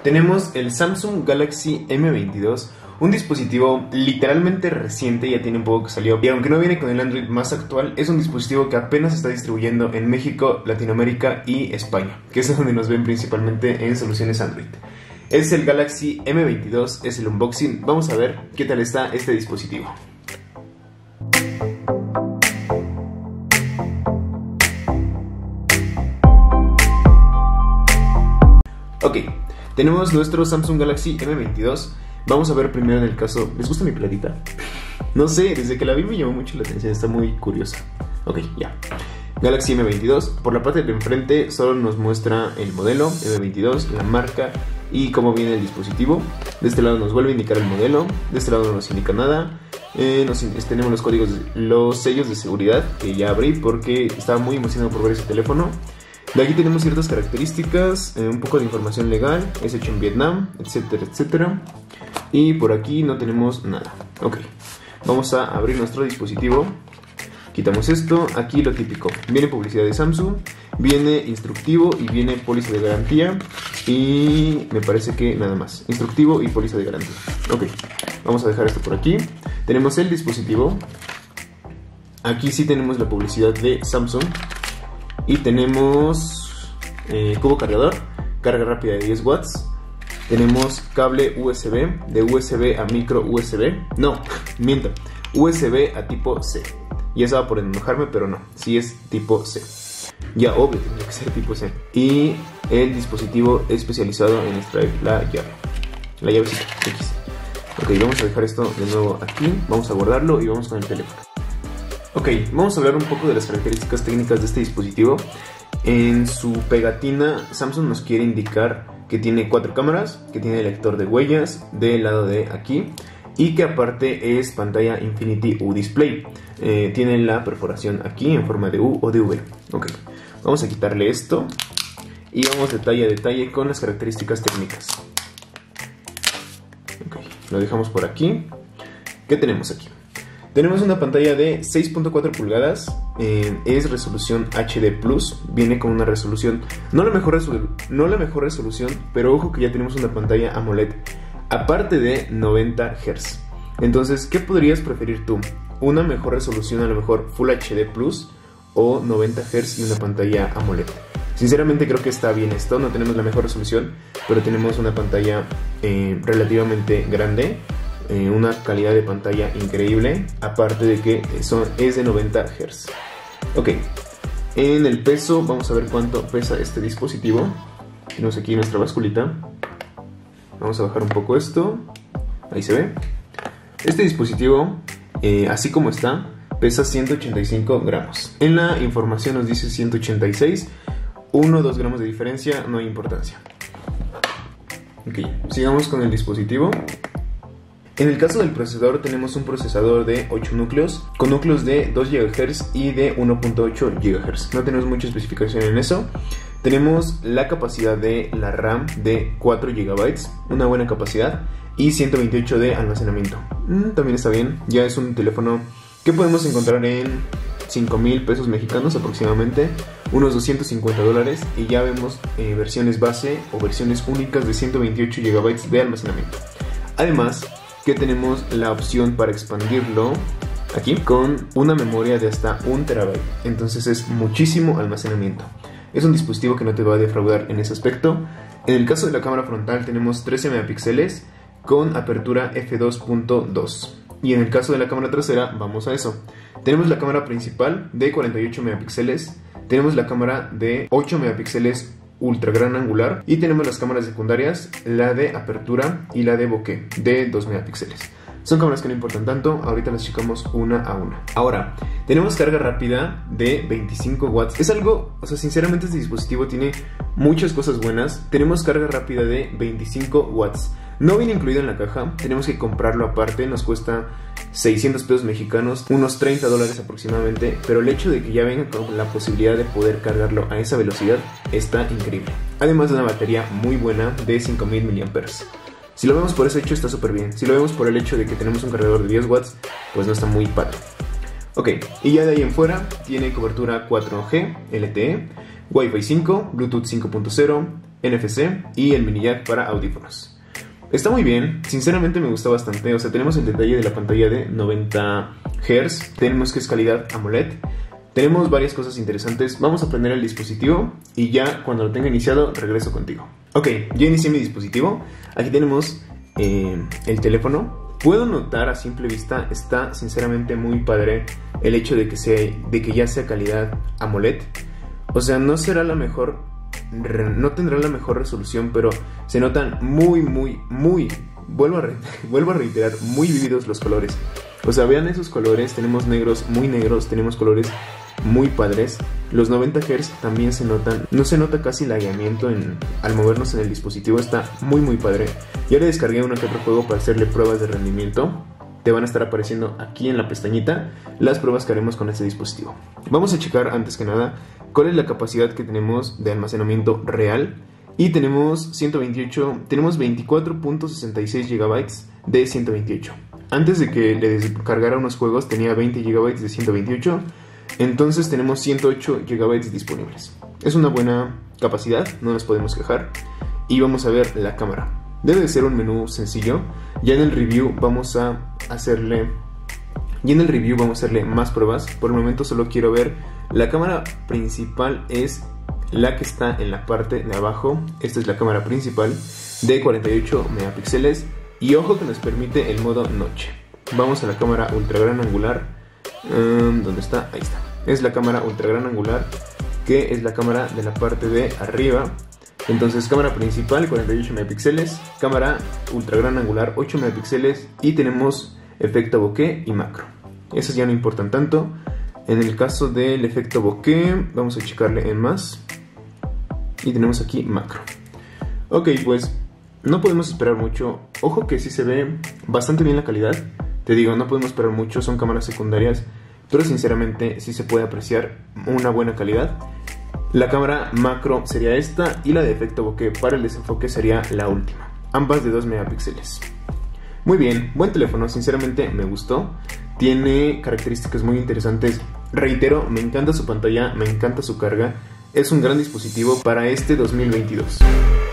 Tenemos el Samsung Galaxy M22, un dispositivo literalmente reciente, ya tiene un poco que salió, y aunque no viene con el Android más actual, es un dispositivo que apenas se está distribuyendo en México, Latinoamérica y España, que es donde nos ven principalmente en soluciones Android. Es el Galaxy M22, es el unboxing. Vamos a ver qué tal está este dispositivo. Ok, tenemos nuestro Samsung Galaxy M22. Vamos a ver primero en el caso... ¿Les gusta mi platita? No sé, desde que la vi me llamó mucho la atención, está muy curiosa. Ok, ya. Galaxy M22, por la parte de enfrente solo nos muestra el modelo M22, la marca y cómo viene el dispositivo. De este lado nos vuelve a indicar el modelo, de este lado no nos indica nada. Tenemos los códigos, los sellos de seguridad que ya abrí porque estaba muy emocionado por ver ese teléfono. De aquí tenemos ciertas características, un poco de información legal, es hecho en Vietnam, etcétera, etcétera. Y por aquí no tenemos nada. Ok, vamos a abrir nuestro dispositivo. Quitamos esto, aquí lo típico. Viene publicidad de Samsung, viene instructivo y viene póliza de garantía. Y me parece que nada más. Instructivo y póliza de garantía. Ok, vamos a dejar esto por aquí. Tenemos el dispositivo. Aquí sí tenemos la publicidad de Samsung. Y tenemos cubo cargador, carga rápida de 10 watts. Tenemos cable USB, de USB a micro USB. No, miento, USB a tipo C. Ya estaba por enojarme, pero no, sí es tipo C. Ya, obvio, tendría que ser tipo C. Y el dispositivo especializado en extraer la llave. La llavecita X. Ok, vamos a dejar esto de nuevo aquí. Vamos a guardarlo y vamos con el teléfono. Ok, vamos a hablar un poco de las características técnicas de este dispositivo. En su pegatina, Samsung nos quiere indicar que tiene 4 cámaras, que tiene lector de huellas del lado de aquí y que aparte es pantalla Infinity U Display. Tiene la perforación aquí en forma de U o de V. Ok, vamos a quitarle esto y vamos detalle a detalle con las características técnicas. Ok, lo dejamos por aquí. ¿Qué tenemos aquí? Tenemos una pantalla de 6.4 pulgadas, es resolución HD+, viene con una resolución, no la mejor resolución, pero ojo que ya tenemos una pantalla AMOLED, aparte de 90 Hz. Entonces, ¿qué podrías preferir tú? ¿Una mejor resolución, a lo mejor Full HD+, o 90 Hz y una pantalla AMOLED? Sinceramente creo que está bien esto, no tenemos la mejor resolución, pero tenemos una pantalla relativamente grande. Una calidad de pantalla increíble, aparte de que es de 90 Hz. Ok, en el peso vamos a ver cuánto pesa este dispositivo. Tenemos aquí nuestra basculita. Vamos a bajar un poco esto. Ahí se ve. Este dispositivo, así como está, pesa 185 gramos. En la información nos dice 186. 1 o 2 gramos de diferencia, no hay importancia. Ok, sigamos con el dispositivo. En el caso del procesador tenemos un procesador de 8 núcleos, con núcleos de 2 GHz y de 1.8 GHz. No tenemos mucha especificación en eso. Tenemos la capacidad de la RAM de 4 GB, una buena capacidad, y 128 de almacenamiento. También está bien, ya es un teléfono que podemos encontrar en 5,000 pesos mexicanos aproximadamente, unos $250, y ya vemos versiones base o versiones únicas de 128 GB de almacenamiento. Además, que tenemos la opción para expandirlo aquí con una memoria de hasta 1 TB, entonces es muchísimo almacenamiento. Es un dispositivo que no te va a defraudar en ese aspecto. En el caso de la cámara frontal tenemos 13 megapíxeles con apertura f2.2, y en el caso de la cámara trasera vamos a eso. Tenemos la cámara principal de 48 megapíxeles, tenemos la cámara de 8 megapíxeles ultra gran angular, y tenemos las cámaras secundarias, la de apertura y la de bokeh de 2 megapíxeles. Son cámaras que no importan tanto, ahorita las checamos una a una. Ahora, tenemos carga rápida de 25 watts. Es algo, o sea, sinceramente este dispositivo tiene muchas cosas buenas. Tenemos carga rápida de 25 watts. No viene incluido en la caja, tenemos que comprarlo aparte, nos cuesta 600 pesos mexicanos, unos $30 aproximadamente, pero el hecho de que ya venga con la posibilidad de poder cargarlo a esa velocidad está increíble. Además de una batería muy buena de 5000 mAh. Si lo vemos por ese hecho está súper bien, si lo vemos por el hecho de que tenemos un cargador de 10 watts, pues no está muy padre. Ok, y ya de ahí en fuera tiene cobertura 4G LTE, Wi-Fi 5, Bluetooth 5.0, NFC y el mini jack para audífonos. Está muy bien, sinceramente me gusta bastante. O sea, tenemos el detalle de la pantalla de 90 Hz, tenemos que es calidad AMOLED. Tenemos varias cosas interesantes. Vamos a prender el dispositivo y ya cuando lo tenga iniciado regreso contigo. Ok, ya inicié mi dispositivo. Aquí tenemos el teléfono. Puedo notar a simple vista, está sinceramente muy padre el hecho de que ya sea calidad AMOLED. O sea, no será la mejor, no tendrá la mejor resolución, pero se notan muy, vuelvo a reiterar, muy vívidos los colores. O sea, vean esos colores, tenemos negros, muy negros, tenemos colores muy padres. Los 90 Hz también se notan, no se nota casi lagueamiento al movernos en el dispositivo, está muy padre. Ya le descargué uno que otro juego para hacerle pruebas de rendimiento. Te van a estar apareciendo aquí en la pestañita las pruebas que haremos con este dispositivo. Vamos a checar antes que nada cuál es la capacidad que tenemos de almacenamiento real. Y tenemos 24.66 GB de 128. Antes de que le descargara unos juegos tenía 20 GB de 128. Entonces tenemos 108 GB disponibles. Es una buena capacidad, no nos podemos quejar. Y vamos a ver la cámara. Debe de ser un menú sencillo. Ya en el review vamos a hacerle más pruebas. Por el momento solo quiero ver la cámara principal, es la que está en la parte de abajo. Esta es la cámara principal de 48 megapíxeles. Y ojo que nos permite el modo noche. Vamos a la cámara ultra gran angular. ¿Dónde está? Ahí está. Es la cámara ultra gran angular, que es la cámara de la parte de arriba. Entonces cámara principal 48 megapíxeles, cámara ultra gran angular 8 megapíxeles y tenemos efecto bokeh y macro. Esos ya no importan tanto. En el caso del efecto bokeh vamos a checarle en más y tenemos aquí macro. Ok, pues no podemos esperar mucho. Ojo que sí se ve bastante bien la calidad. Te digo, no podemos esperar mucho, son cámaras secundarias, pero sinceramente sí se puede apreciar una buena calidad. La cámara macro sería esta y la de efecto bokeh para el desenfoque sería la última, ambas de 2 megapíxeles. Muy bien, buen teléfono, sinceramente me gustó. Tiene características muy interesantes. Reitero, me encanta su pantalla, me encanta su carga. Es un gran dispositivo para este 2022.